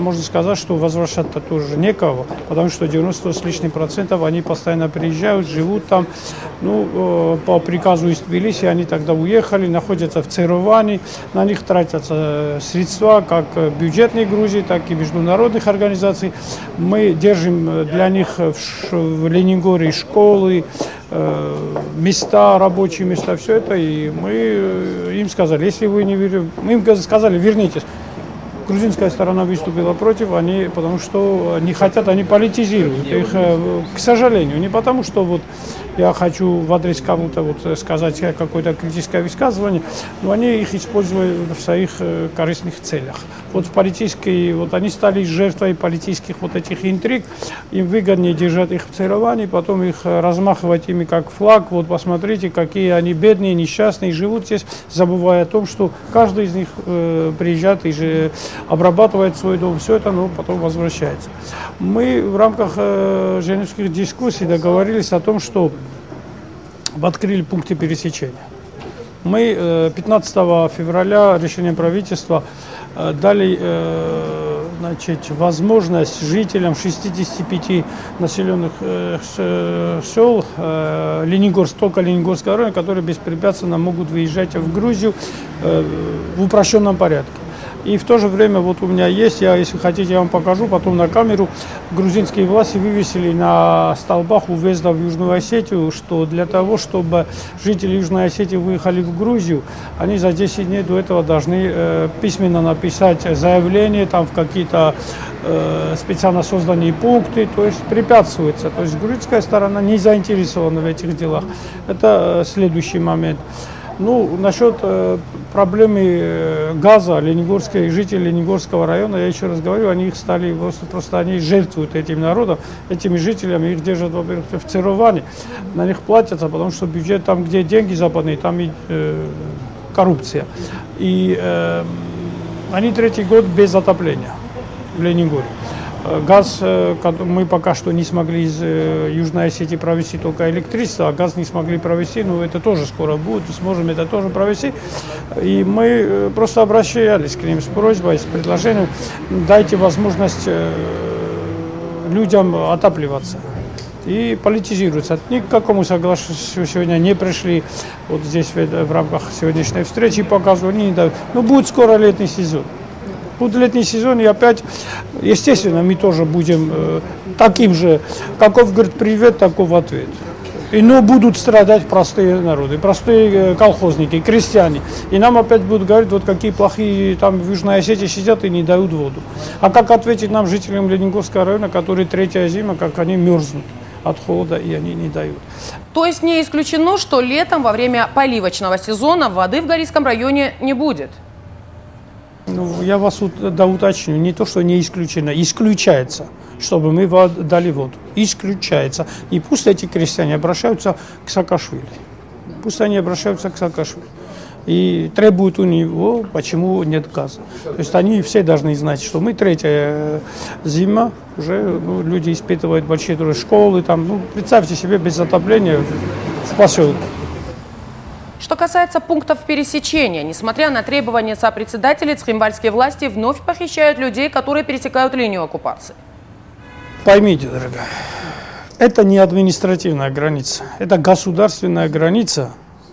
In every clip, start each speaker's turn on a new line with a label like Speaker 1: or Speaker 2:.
Speaker 1: можно сказать, что возвращать-то тоже некого, потому что 90 с лишним процентов они постоянно приезжают, живут там. Ну, по приказу из Тбилиси они тогда уехали, находятся в Цереване, на них тратятся средства, как бюджетной Грузии, так и международных организаций. Мы держим для них в Ленингоре школы, места, рабочие места, все это, и мы им сказали, если вы не верите, мы им сказали, вернитесь. Грузинская сторона выступила против, потому что не хотят, они политизируют их, к сожалению, не потому что вот я хочу в адрес кого-то вот сказать какое-то критическое высказывание, но они их используют в своих корыстных целях. Вот в политической, вот они стали жертвой политических вот этих интриг, им выгоднее держать их в Цереване, потом их размахивать ими как флаг, вот посмотрите, какие они бедные, несчастные, живут здесь, забывая о том, что каждый из них приезжает и же обрабатывает свой дом, все это, но потом возвращается. Мы в рамках женевских дискуссий договорились о том, что открыли пункты пересечения. Мы 15 февраля решением правительства дали возможность жителям 65 населенных сел только Ленингорского района, которые беспрепятственно могут выезжать в Грузию в упрощенном порядке. И в то же время вот у меня есть, если хотите, я вам покажу потом на камеру, грузинские власти вывесили на столбах у въезда в Южную Осетию, что для того, чтобы жители Южной Осетии выехали в Грузию, они за 10 дней до этого должны письменно написать заявление там в какие-то специально созданные пункты, то есть препятствуется. То есть грузинская сторона не заинтересована в этих делах. Это следующий момент. Ну, насчет проблемы газа, жители Ленингорского района, я еще раз говорю, они их стали, просто они жертвуют этим народом, этими жителями, их держат, во-первых, в Цереване, на них платятся, потому что бюджет там, где деньги западные, там и коррупция. И они третий год без отопления в Ленингоре. Газ мы пока что не смогли из Южной Осетии провести только электричество, а газ не смогли провести, но это тоже скоро будет, сможем это тоже провести. И мы просто обращались к ним с просьбой, с предложением, дайте возможность людям отапливаться. И политизируется. Ни к какому соглашению сегодня не пришли, вот здесь в рамках сегодняшней встречи показывают, не дают. Но будет скоро летний сезон. Будет летний сезон, и опять, естественно, мы тоже будем таким же, каков говорит привет, таков ответ. Но будут страдать простые народы, простые колхозники, крестьяне. И нам опять будут говорить, вот какие плохие там в Южной Осетии сидят и не дают воду. А как ответить нам, жителям Ленингорского района, которые третья зима, как они мерзнут от холода, и они не дают.
Speaker 2: То есть не исключено, что летом во время поливочного сезона воды в Горийском районе не будет?
Speaker 1: Ну, я вас уточню, не то, что не исключено, исключается, чтобы мы дали воду. Исключается. И пусть эти крестьяне обращаются к Саакашвили. Пусть они обращаются к Саакашвили. И требуют у него, почему нет газа. То есть они все должны знать, что мы третья зима, уже люди испытывают большие школы. Там, представьте себе, без отопления в поселке.
Speaker 2: Что касается пунктов пересечения, несмотря на требования сопредседателей, цхинвальские власти вновь похищают людей, которые пересекают линию оккупации.
Speaker 1: Поймите, дорогая, это не административная граница, это государственная граница.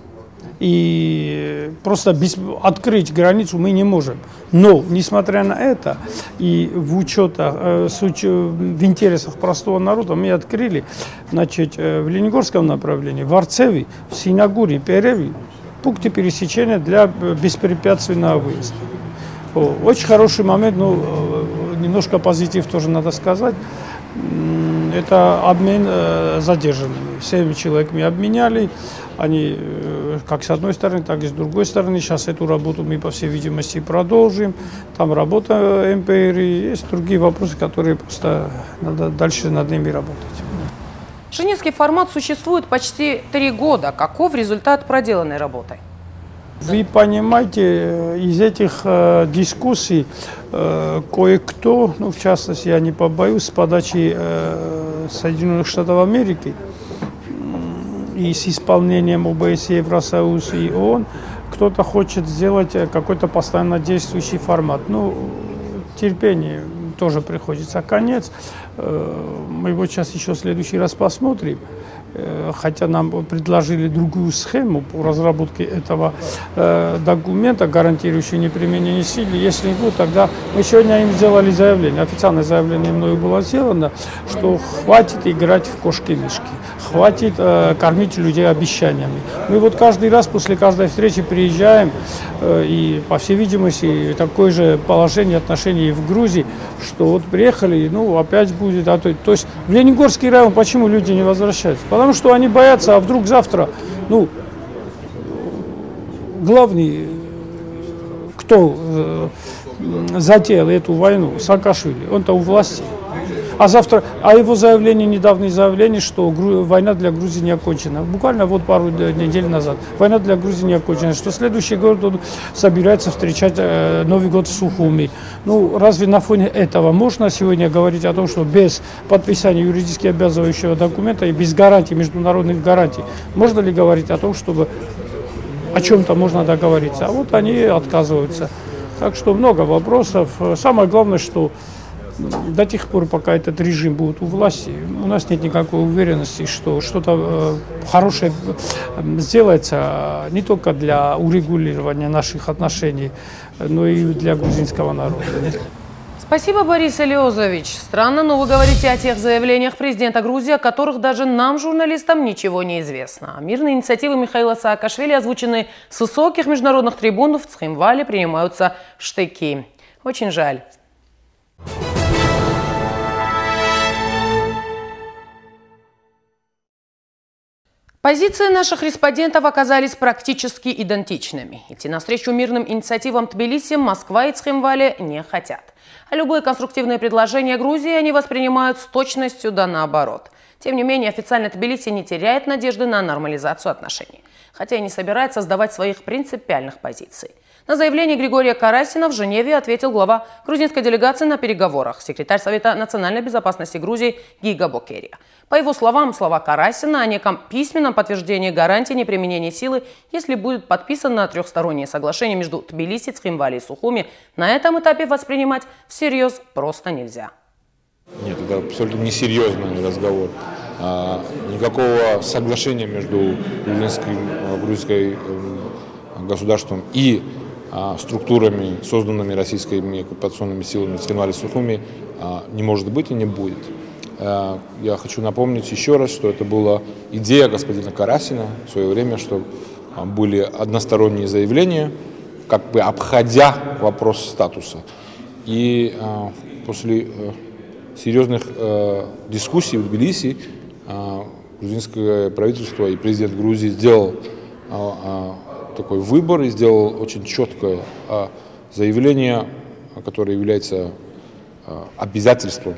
Speaker 1: И просто открыть границу мы не можем. Но, несмотря на это, и в интересах простого народа мы открыли, значит, в Ленингорском направлении, в Арцеве, в Синагуре, Переве, пункты пересечения для беспрепятственного выезда. Очень хороший момент, немножко позитив тоже надо сказать. Это обмен задержанными. 7 человек мы обменяли. Они как с одной стороны, так и с другой стороны. Сейчас эту работу мы, по всей видимости, продолжим. Там работа МПР, есть другие вопросы, которые просто надо дальше над ними работать.
Speaker 2: Женевский формат существует почти 3 года. Каков результат проделанной работы?
Speaker 1: Вы понимаете, из этих дискуссий кое-кто, в частности, я не побоюсь, с подачи Соединенных Штатов Америки и с исполнением ОБСЕ, Евросоюз и ООН, кто-то хочет сделать какой-то постоянно действующий формат. Терпение. тоже приходится конец. Мы его сейчас еще в следующий раз посмотрим. Хотя нам предложили другую схему по разработке этого документа, гарантирующего неприменение силы. Если не будет, тогда мы сегодня им сделали заявление, официальное заявление мною было сделано, что хватит играть в кошки-мышки, хватит кормить людей обещаниями. Мы вот каждый раз после каждой встречи приезжаем, и, по всей видимости, такое же положение отношений в Грузии, что вот приехали, ну, опять будет. То есть в Лениногорский район почему люди не возвращаются? Потому что они боятся, а вдруг завтра, ну, главный, кто затеял эту войну, Саакашвили, он-то у власти. А завтра, его заявление, недавнее заявление, что война для Грузии не окончена. Буквально вот пару недель назад. Война для Грузии не окончена. Что следующий год он собирается встречать Новый год в Сухуми. Ну, разве на фоне этого можно сегодня говорить о том, что без подписания юридически обязывающего документа и без гарантий, международных гарантий, можно ли говорить о том, чтобы о чем-то можно договориться? А вот они отказываются. Так что много вопросов. Самое главное, что до тех пор, пока этот режим будет у власти, у нас нет никакой уверенности, что что-то хорошее сделается не только для урегулирования наших отношений, но и для грузинского народа.
Speaker 2: Спасибо, Борис Элиозович. Странно, но вы говорите о тех заявлениях президента Грузии, о которых даже нам, журналистам, ничего не известно. Мирные инициативы Михаила Саакашвили, озвученные с высоких международных трибун в Цхинвале, принимаются в штыки. Очень жаль. Позиции наших респондентов оказались практически идентичными. Идти навстречу мирным инициативам Тбилиси Москва и Цхинвале не хотят. А любые конструктивные предложения Грузии они воспринимают с точностью да наоборот. Тем не менее, официально Тбилиси не теряет надежды на нормализацию отношений, хотя и не собирается сдавать своих принципиальных позиций. На заявление Григория Карасина в Женеве ответил глава грузинской делегации на переговорах, секретарь Совета национальной безопасности Грузии Гига Бокерия. По его словам, слова Карасина о неком письменном подтверждении гарантии неприменения силы, если будет подписано трехстороннее соглашение между Тбилиси, Цхинвали и Сухуми, на этом этапе воспринимать всерьез просто нельзя.
Speaker 3: Нет, это абсолютно несерьезный разговор. Никакого соглашения между грузинским государством и структурами, созданными российскими оккупационными силами в Цхинвале и Сухуми, не может быть и не будет. Я хочу напомнить еще раз, что это была идея господина Карасина в свое время, что были односторонние заявления, как бы обходя вопрос статуса. И после серьезных дискуссий в Тбилиси грузинское правительство и президент Грузии сделал такой выбор и сделал очень четкое заявление, которое является обязательством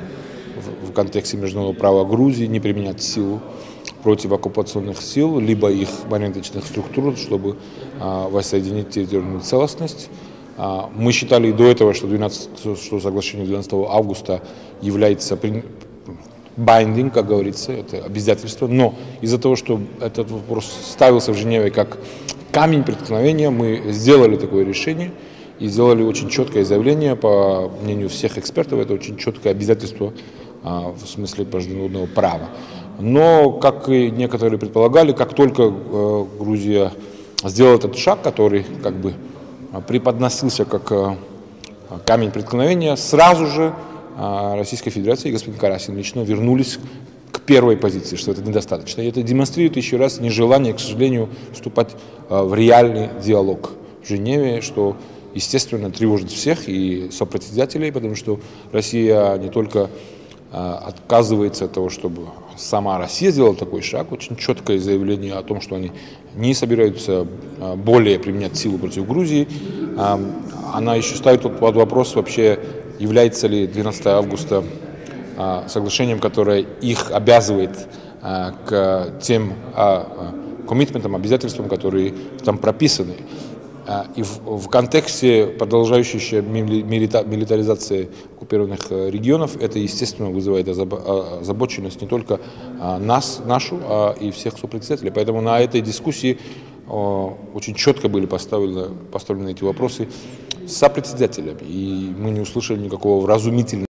Speaker 3: в контексте международного права Грузии не применять силу против оккупационных сил, либо их марионеточных структур, чтобы воссоединить территориальную целостность. Мы считали и до этого, что соглашение 12 августа является binding, как говорится, это обязательство, но из-за того, что этот вопрос ставился в Женеве как камень преткновения, мы сделали такое решение и сделали очень четкое заявление, по мнению всех экспертов, это очень четкое обязательство в смысле международного права. Но, как и некоторые предполагали, как только Грузия сделала этот шаг, который как бы преподносился как камень преткновения, сразу же Российская Федерация и господин Карасин лично вернулись к первой позиции, что это недостаточно. И это демонстрирует еще раз нежелание, к сожалению, вступать в реальный диалог в Женеве, что, естественно, тревожит всех и сопредседателей, потому что Россия не только отказывается от того, чтобы сама Россия сделала такой шаг, очень четкое заявление о том, что они не собираются более применять силу против Грузии. Она еще ставит под вопрос вообще, является ли 12 августа соглашением, которое их обязывает к тем коммитментам, обязательствам, которые там прописаны. И в контексте продолжающейся милитаризации оккупированных регионов это, естественно, вызывает озабоченность не только нашу, а и всех сопредседателей. Поэтому на этой дискуссии очень четко были поставлены эти вопросы сопредседателями, и мы не услышали никакого вразумительного